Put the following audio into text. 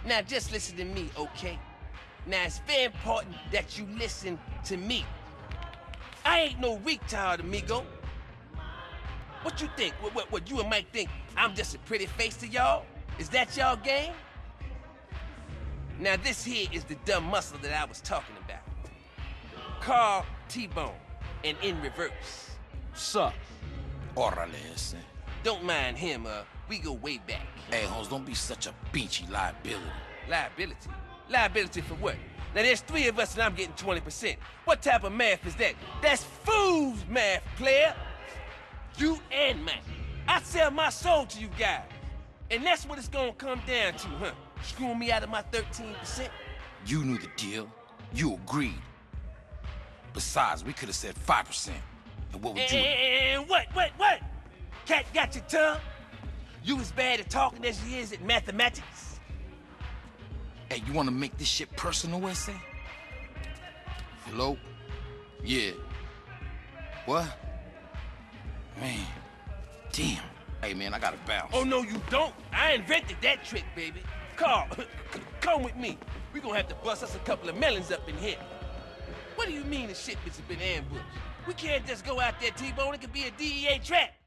Now just listen to me, okay? Now it's very important that you listen to me. I ain't no retard, amigo. What you think? What you and Mike think I'm just a pretty face to y'all? Is that y'all game? Now this here is the dumb muscle that I was talking about. Carl T-Bone, and in reverse. Sup? Órale ese. Don't mind him, we go way back. Hey, Holmes, don't be such a beachy liability. Liability? Liability for what? Now there's 3 of us and I'm getting 20%. What type of math is that? That's fool's math, player. You and Mike. I sell my soul to you guys. And that's what it's gonna come down to, huh? Screwing me out of my 13%? You knew the deal. You agreed. Besides, we could have said 5%. And what would you... And what? Cat got your tongue? You as bad at talking as he is at mathematics? Hey, you want to make this shit personal, S.A.? Hello? Yeah. What? Man. Damn. Hey, man, I gotta bounce. Oh, no, you don't. I invented that trick, baby. Carl, come with me. We gonna have to bust us a couple of melons up in here. What do you mean the shipments have been ambushed? We can't just go out there, T-Bone. It could be a DEA trap.